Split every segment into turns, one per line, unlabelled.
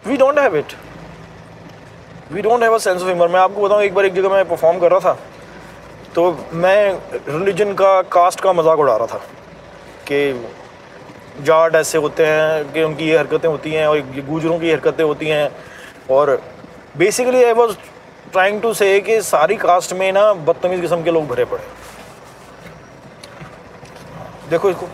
We don't have it, we don't have a sense of humour. मैं आपको बताऊं, एक बार एक जगह मैं परफॉर्म कर रहा था, तो मैं रिलीजन का, कास्ट का मजाक उड़ा रहा था कि जाट ऐसे होते हैं कि उनकी ये हरकतें होती हैं और ये गुजरों की हरकतें होती हैं, और basically I was trying to say कि सारी कास्ट में ना बदतमीज किस्म के लोग भरे पड़े। देखो इसको।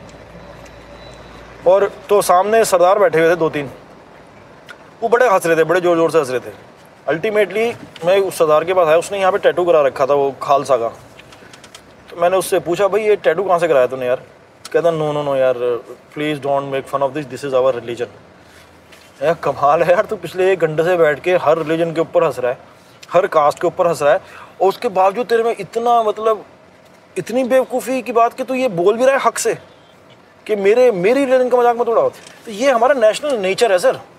और तो सामने सरदार बैठे हुए थे 2-3, वो बड़े हंस रहे थे, बड़े जोर जोर से हंस रहे थे। अल्टीमेटली मैं उस सरदार के पास आया, उसने यहाँ पे टैटू करा रखा था, वो खालसा का। तो मैंने उससे पूछा, भाई ये टैटू कहाँ से कराया तूने यार? कहता नो नो नो यार, please don't make fun of this, this is our religion. यार कमाल है यार, तू पिछले 1 घंटे से बैठ के हर रिलीजन के ऊपर हंस रहा है, हर कास्ट के ऊपर हंस रहा है, और उसके बावजूद तेरे में इतना, मतलब इतनी बेवकूफ़ी की बात कि तू ये बोल भी रहा है हक से कि मेरी रिलीजन का मजाक मत उड़ाओ। तो ये हमारा नेशनल नेचर है sir.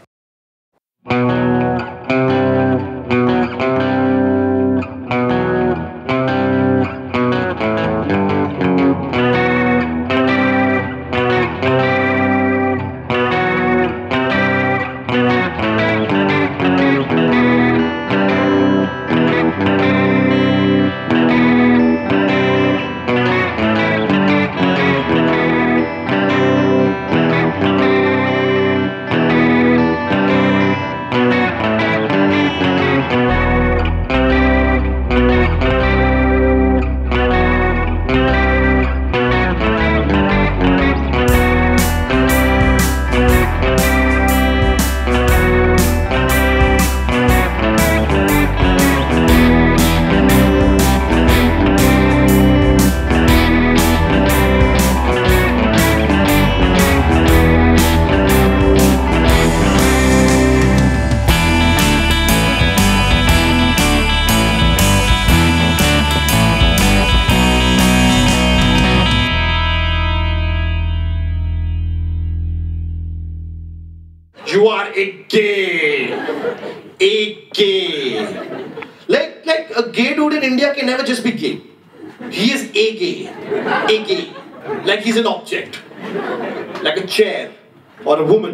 You are a gay. A gay. Like a gay dude in India can never just be gay. He is a gay. A gay. Like he's an object. Like a chair or a woman.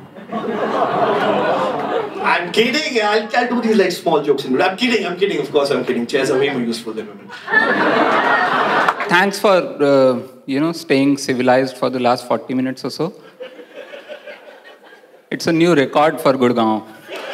I'm kidding. I'll do these like small jokes. I'm kidding. Of course I'm kidding. Chairs are way more useful than women.
Thanks for, staying civilized for the last 40 minutes or so. It's a new record for Gurgaon.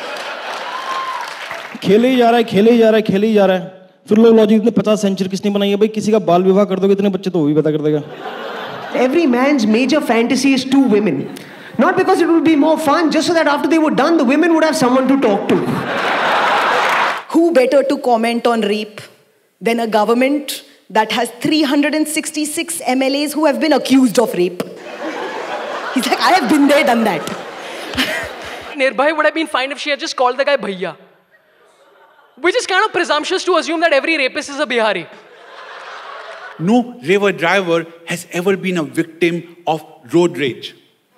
खेले ही जा रहा है, फिर लोग logic इतने 50 century किसने बनाई है? भाई किसी का बाल विवाह कर दोगे इतने बच्चे तो वो भी पता कर देगा।
Every man's major fantasy is 2 women. Not because it would be more fun, just so that after they were done, the women would have someone to talk to.
Who better to comment on rape than a government that has 366 MLAs who have been accused of rape? He's like, I have been there, done that.
Nirbhay would have been fine if she had just called the guy Bhaiya. Which is kind of presumptuous to assume that every rapist is a Bihari.
No river driver has ever been a victim of road rage.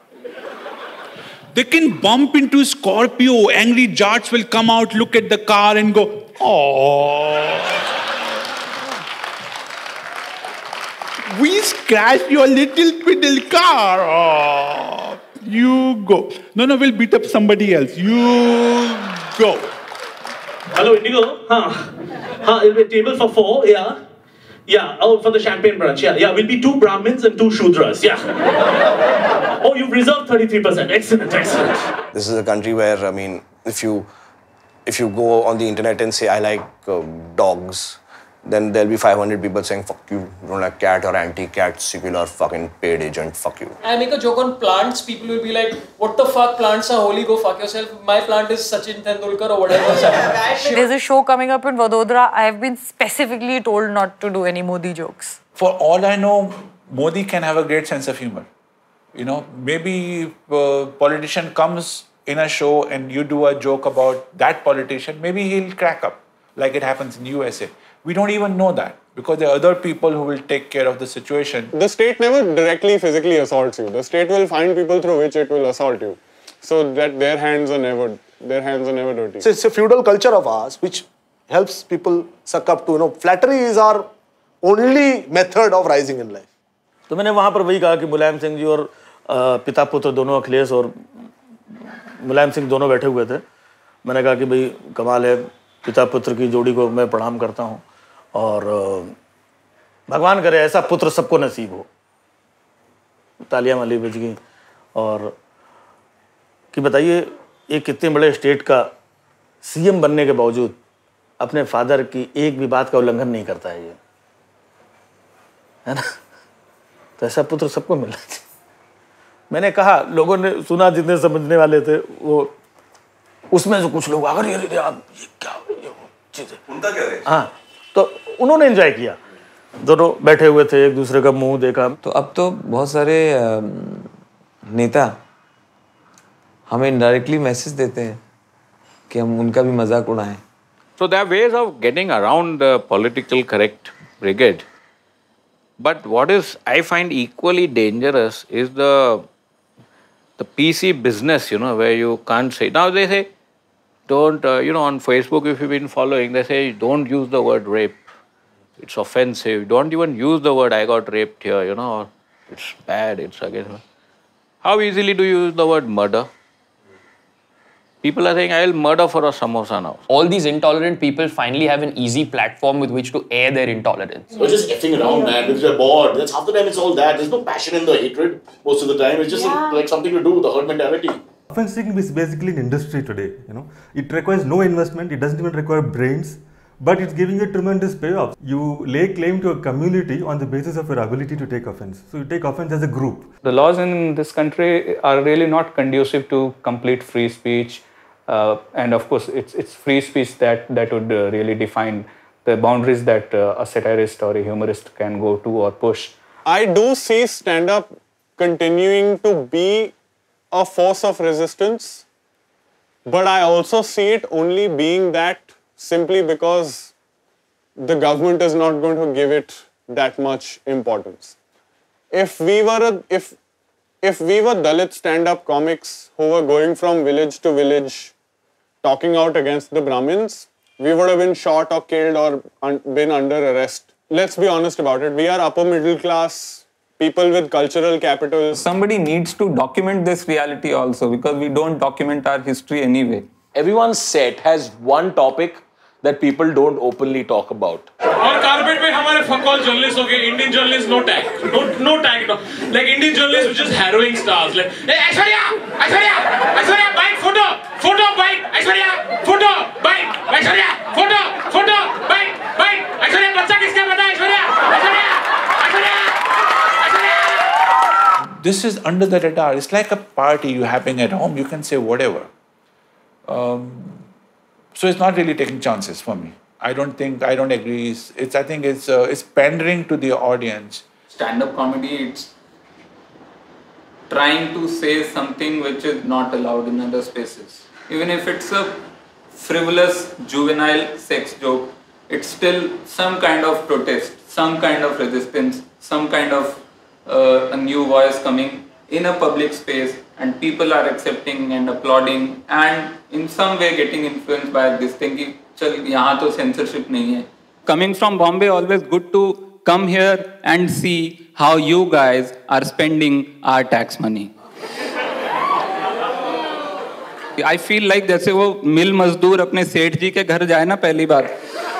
They can bump into Scorpio, angry Jats will come out, look at the car and go, oh. We scratched your little twiddle car. Oh. You go. No, we'll beat up somebody else. You go.
Hello, Indigo. It'll be a table for 4, yeah. Yeah, oh, for the champagne brunch, yeah. We'll be 2 Brahmins and 2 Shudras, yeah. Oh, you've reserved 33%. Excellent.
This is a country where, I mean, if you go on the internet and say, I like dogs, then there'll be 500 people saying, fuck you don't like cat or anti-cat, secular fucking paid agent, fuck you.
I make a joke on plants, people will be like, what the fuck, plants are holy, go fuck yourself. My plant is Sachin Tendulkar or whatever.
There's a show coming up in Vadodara. I have been specifically told not to do any Modi jokes.
For all I know, Modi can have a great sense of humor. Maybe a politician comes in a show and you do a joke about that politician, maybe he'll crack up, like it happens in USA. We don't even know that because there are other people who will take care of the situation.
The state never directly physically assaults you. The state will find people through which it will assault you, so that their hands are never dirty.
So it's a feudal culture of ours which helps people suck up to, flattery is our only method of rising in life.
तो मैंने वहाँ पर वही कहा कि मुलायम सिंह जी और पिता पुत्र दोनों अखिलेश और मुलायम सिंह दोनों बैठे हुए थे। मैंने कहा कि भाई कमाल है, पिता पुत्र की जोड़ी को मैं प्रणाम करता हूँ और भगवान करे ऐसा पुत्र सबको नसीब हो। तालियां वाली बज गई और कि बताइए एक कितने बड़े स्टेट का सीएम बनने के बावजूद अपने फादर की एक भी बात का उल्लंघन नहीं करता है ये, है ना। तो ऐसा पुत्र सबको मिलना चाहिए। मैंने कहा, लोगों ने सुना, जितने समझने वाले थे वो, उसमें से कुछ लोग अगर ये क्या ये चीज़ है, उनका क्या है, हाँ, तो उन्होंने एंजॉय किया। दोनों बैठे हुए थे, एक दूसरे का मुंह देखा।
तो अब तो बहुत सारे नेता हमें इनडायरेक्टली मैसेज देते हैं कि हम उनका भी मजाक उड़ाएं।
So there are ways of getting around the political correct brigade. But what is I find equally dangerous is the PC business, where you can't say. Now they say, don't, on Facebook, if you've been following, they say, don't use the word rape. It's offensive. Don't even use the word I got raped here, or it's bad, it's against. How easily do you use the word murder? People are saying, I'll murder for a samosa now.
All these intolerant people finally have an easy platform with which to air their intolerance.
We're just effing around, man, because we're bored. That's half the time it's all that. There's no passion in the hatred most of the time. It's just like something to do with the herd mentality.
Offensing is basically an industry today, It requires no investment, it doesn't even require brains, but it's giving you tremendous payoff. You lay claim to a community on the basis of your ability to take offense. So you take offense as a group.
The laws in this country are really not conducive to complete free speech. And of course, it's free speech that would really define the boundaries that a satirist or a humorist can go to or push.
I do see stand-up continuing to be a force of resistance, but I also see it only being that simply because the government is not going to give it that much importance. If we were Dalit stand-up comics who were going from village to village talking out against the Brahmins, we would have been shot or killed or been under arrest. Let's be honest about it. We are upper middle class people with cultural capital.
Somebody needs to document this reality also, because we don't document our history anyway.
Everyone's set has one topic that people don't openly talk about.
और carpet पे हमारे फकॉल journalist हो गए, Indian journalist no tag, like Indian journalists which is harrowing stars, like Aishwarya bite photo bite Aishwarya photo bite Aishwarya बच्चा किसका पता है Aishwarya.
This is under the radar. It's like a party you having at home. You can say whatever. So it's not really taking chances for me. I don't agree. I think it's pandering to the audience.
Stand-up comedy, it's trying to say something which is not allowed in other spaces. Even if it's a frivolous, juvenile sex joke, it's still some kind of protest, some kind of resistance, some kind of a new voice coming in a public space, and people are accepting and applauding and in some way getting influenced by this thing कि चल यहाँ तो censorship नहीं है. Coming from Bombay, always good to come here and see how you guys are spending our tax money. I feel like जैसे वो मिल मजदूर अपने सेठ जी के घर जाए ना पहली बार,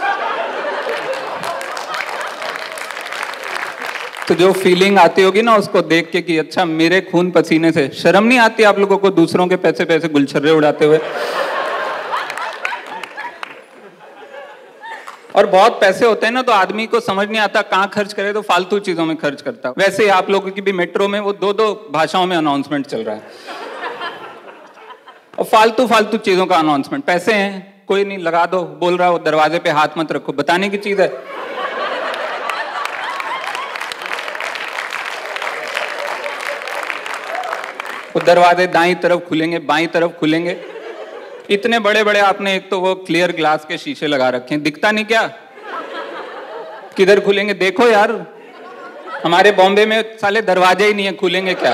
तो जो फीलिंग आती होगी ना उसको देख के कि अच्छा मेरे खून पसीने से, शर्म नहीं आती आप लोगों को दूसरों के पैसे गुलछर्रे उड़ाते हुए? और बहुत पैसे होते हैं ना तो आदमी को समझ नहीं आता कहाँ खर्च करे, तो फालतू चीजों में खर्च करता है. वैसे ही आप लोगों की भी मेट्रो में वो दो भाषाओं में अनाउंसमेंट चल रहा है और फालतू चीजों का अनाउंसमेंट. पैसे हैं, कोई नहीं, लगा दो. बोल रहा है वो दरवाजे पे हाथ मत रखो, बताने की चीज है. वो दरवाजे दाईं तरफ खुलेंगे, बाईं तरफ खुलेंगे. इतने बड़े बड़े आपने एक तो वो क्लियर ग्लास के शीशे लगा रखे हैं, दिखता नहीं क्या किधर खुलेंगे? देखो यार, हमारे बॉम्बे में साले दरवाजे ही नहीं है, खुलेंगे क्या?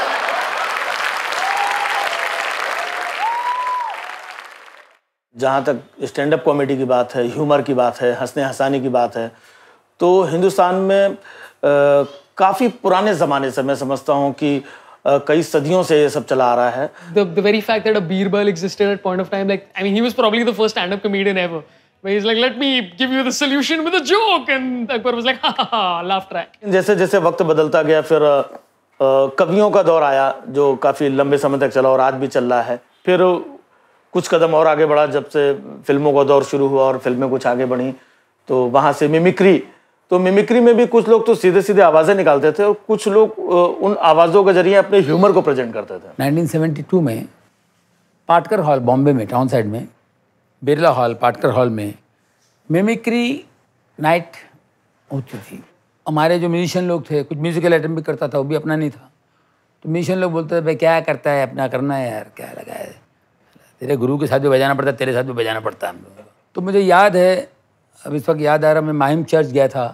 जहाँ तक स्टैंड अप कॉमेडी की बात है, ह्यूमर की बात है, हंसने हंसाने की बात है, तो हिंदुस्तान में काफ़ी पुराने ज़माने से मैं समझता हूँ कि कई सदियों से ये सब चला आ रहा है.
The very fact that a Birbal existed at point of time, like, I mean, he was probably the first stand-up comedian ever. Where he's like, let me give you the solution with a joke, and Akbar was like, ha ha ha, laugh track.
जैसे जैसे वक्त बदलता गया, फिर कवियों का दौर आया जो काफ़ी लंबे समय तक चला और आज भी चल रहा है. फिर कुछ कदम और आगे बढ़ा जब से फिल्मों का दौर शुरू हुआ और फिल्में कुछ आगे बढ़ी, तो वहाँ से मिमिक्री. तो मिमिक्री में भी कुछ लोग तो सीधे सीधे आवाज़ें निकालते थे और कुछ लोग उन आवाज़ों के जरिए अपने ह्यूमर को प्रेजेंट करते थे.
1972 में पाटकर हॉल बॉम्बे में टाउन साइड में, बिरला हॉल पाटकर हॉल में मिमिक्री नाइट होती थी. हमारे जो म्यूजिशियन लोग थे, कुछ म्यूजिकल आइटम भी करता था, वो भी अपना नहीं था. तो म्यूजिशियन लोग बोलते थे भाई क्या करता है, अपना करना है यार, क्या लगा है, तेरे गुरु के साथ भी बजाना पड़ता है, तेरे साथ भी बजाना पड़ता है हम लोगों को. तो मुझे याद है, अब इस वक्त याद आ रहा, मैं माहिम चर्च गया था.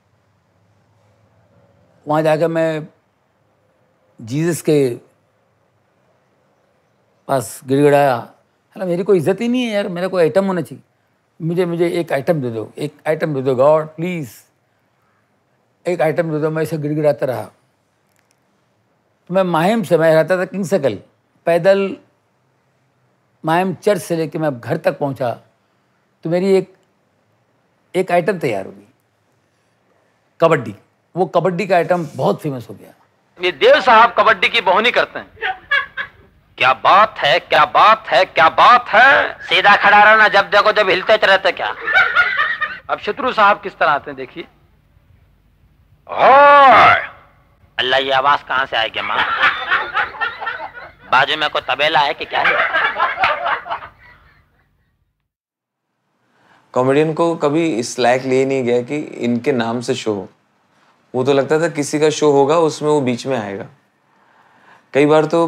वहाँ जाकर मैं जीसस के पास गिड़गिड़ाया, अरे मेरी कोई इज्जत ही नहीं है यार, मेरा कोई आइटम होना चाहिए, मुझे एक आइटम दे दो, एक आइटम दे दो गॉड प्लीज़, एक आइटम दे दो. मैं इसे गिड़गिड़ाता रहा. तो मैं माहिम से, मैं रहता था किंग सर्कल, पैदल माहिम चर्च से लेके मैं घर तक पहुंचा तो मेरी एक आइटम तैयार होगी, कबड्डी. वो कबड्डी का आइटम बहुत फेमस हो गया.
ये देव साहब कबड्डी की बोहनी करते हैं. क्या बात है, क्या बात है, क्या बात है. सीधा खड़ा रहना, जब देखो जब हिलते रहते क्या. अब शत्रु साहब किस तरह आते हैं देखिए. अल्लाह, ये आवाज कहां से आएगी माँ? बाजू में कोई तबेला है कि क्या है?
कॉमेडियन को कभी इस लायक ले नहीं गया कि इनके नाम से शो हो. वो तो लगता था किसी का शो होगा उसमें वो बीच में आएगा. कई बार तो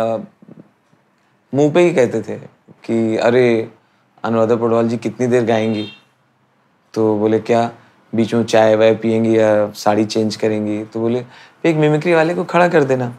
मुंह पे ही कहते थे कि अरे अनुराधा पौडवाल जी कितनी देर गाएंगी, तो बोले क्या बीच में चाय वाय पियेंगी या साड़ी चेंज करेंगी, तो बोले एक मिमिक्री वाले को खड़ा कर देना.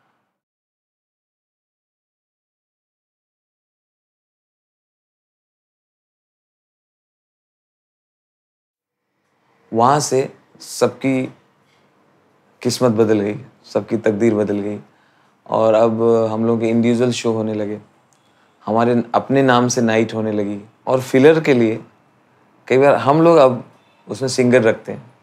वहाँ से सबकी किस्मत बदल गई, सबकी तकदीर बदल गई और अब हम लोग के इंडिविजुअल शो होने लगे, हमारे अपने नाम से नाइट होने लगी. और फिलर के लिए कई बार हम लोग अब उसमें सिंगर रखते हैं.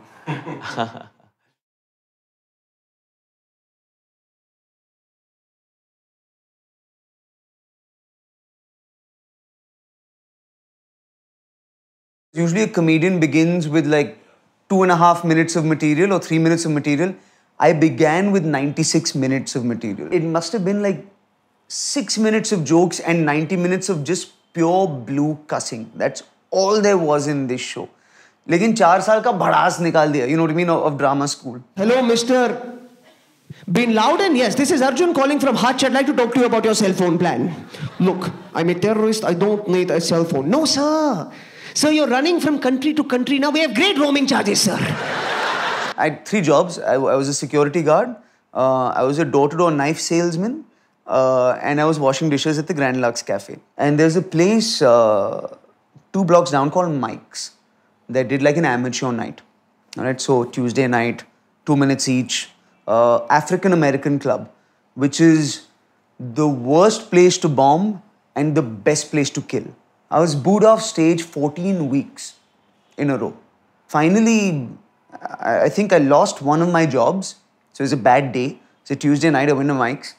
Usually a comedian begins with like 2.5 minutes of material or 3 minutes of material. I began with 96 minutes of material. It must have been like 6 minutes of jokes and 90 minutes of just pure blue cussing. That's all there was in this show. लेकिन 4 साल का भड़ास निकाल दिया, you know what I mean, of drama school.
Hello, Mr. Bin Laden. Yes, this is Arjun calling from Hutch. I'd like to talk to you about your cell phone plan. Look, I'm a terrorist. I don't need a cell phone. No, sir. Sir, you're running from country to country. Now we have great roaming charges, sir.
I had 3 jobs. I was a security guard. I was a door-to-door knife salesman. And I was washing dishes at the Grand Lux Cafe. And there's a place 2 blocks down called Mike's that did like an amateur night. All right, so Tuesday night, 2 minutes each. African-American club, which is the worst place to bomb and the best place to kill. I was booed off stage 14 weeks in a row. Finally, I think I lost one of my jobs. So it was a bad day. It's a Tuesday night, I went to Mike's.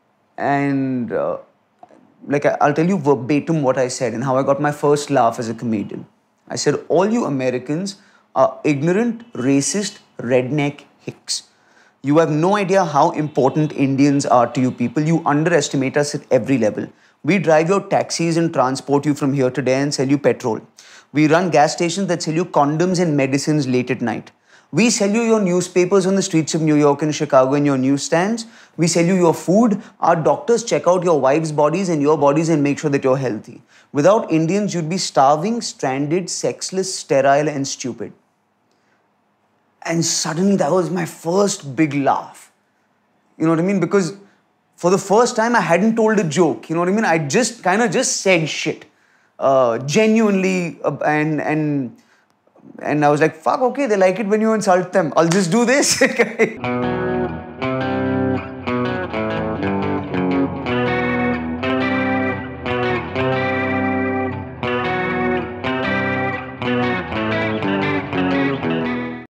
And like I'll tell you verbatim what I said and how I got my first laugh as a comedian. I said, all you Americans are ignorant, racist, redneck hicks. You have no idea how important Indians are to you people. You underestimate us at every level. We drive your taxis and transport you from here to there and sell you petrol. We run gas stations that sell you condoms and medicines late at night. We sell you your newspapers on the streets of New York and Chicago and your newsstands. We sell you your food. Our doctors check out your wives' bodies and your bodies and make sure that you're healthy. Without Indians, you'd be starving, stranded, sexless, sterile, and stupid. And suddenly that was my first big laugh. You know what I mean? Because for the first time, I hadn't told a joke. You know what I mean? I just kind of just said shit. Genuinely. And I was like, fuck, okay, they like it when you insult them. I'll just do this.